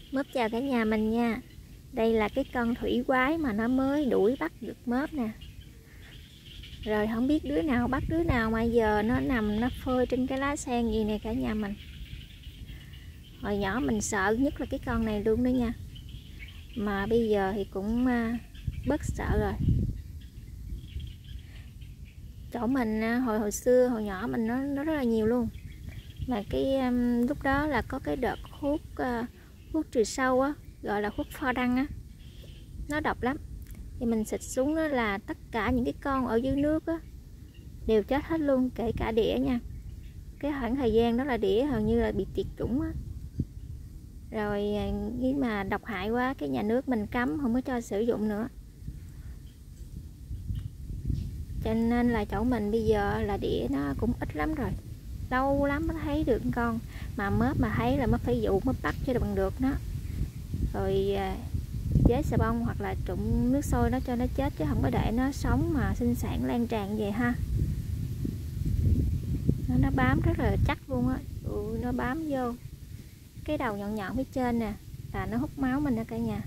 Mớp chào cả nhà mình nha. Đây là cái con thủy quái mà nó mới đuổi bắt được mớp nè. Rồi không biết đứa nào bắt đứa nào mà giờ nó nằm nó phơi trên cái lá sen gì nè cả nhà mình. Hồi nhỏ mình sợ nhất là cái con này luôn đó nha. Mà bây giờ thì cũng bớt sợ rồi. Chỗ mình hồi xưa hồi nhỏ mình nó rất là nhiều luôn. Mà cái lúc đó là có cái đợt hút trừ sâu á, gọi là hút pho đăng á, nó độc lắm. Thì mình xịt xuống đó là tất cả những cái con ở dưới nước á đều chết hết luôn, kể cả đĩa nha. Cái khoảng thời gian đó là đĩa hầu như là bị tuyệt chủng á. Rồi khi mà độc hại quá, cái nhà nước mình cấm không có cho sử dụng nữa. Cho nên là chỗ mình bây giờ là đĩa nó cũng ít lắm rồi. Lâu lắm mới thấy được con. Mà mớp mà thấy là mới phải dụ mới bắt cho bằng được nó. Rồi chế xà bông hoặc là trụng nước sôi nó cho nó chết, chứ không có để nó sống mà sinh sản lan tràn về ha. Nó bám rất là chắc luôn á. Nó bám vô cái đầu nhọn nhọn phía trên nè là nó hút máu mình đó cả nhà.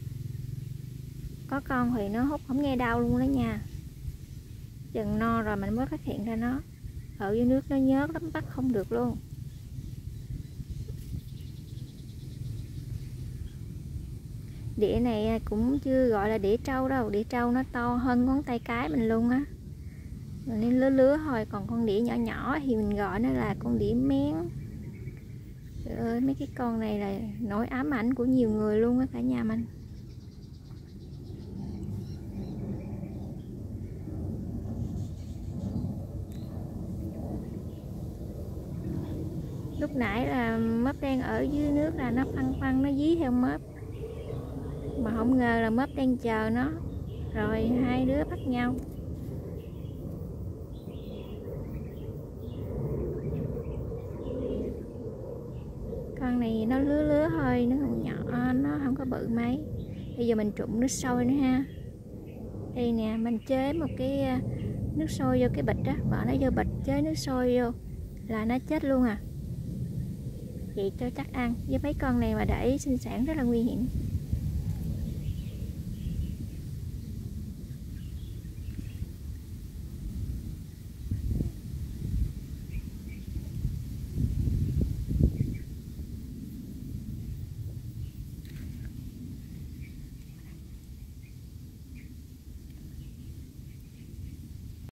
Có con thì nó hút không nghe đau luôn đó nha. Chừng no rồi mình mới phát hiện ra nó. Ở dưới nước nó nhớt lắm, bắt không được luôn. Đĩa này cũng chưa gọi là đĩa trâu đâu. Đĩa trâu nó to hơn ngón tay cái mình luôn á. Rồi nên lứa lứa thôi. Còn con đĩa nhỏ nhỏ thì mình gọi nó là con đĩa mén. Trời ơi, mấy cái con này là nỗi ám ảnh của nhiều người luôn á cả nhà mình. Lúc nãy là mớp đang ở dưới nước là nó phăng phăng nó dí theo mớp. Mà không ngờ là mớp đang chờ nó. Rồi hai đứa bắt nhau. Con này nó lứa lứa thôi, nó còn nhỏ, nó không có bự mấy. Bây giờ mình trụng nước sôi nữa ha. Đây nè, mình chế một cái nước sôi vô cái bịch đó, bỏ nó vô bịch, chế nước sôi vô là nó chết luôn à. Vậy cho chắc ăn. Với mấy con này mà để sinh sản rất là nguy hiểm.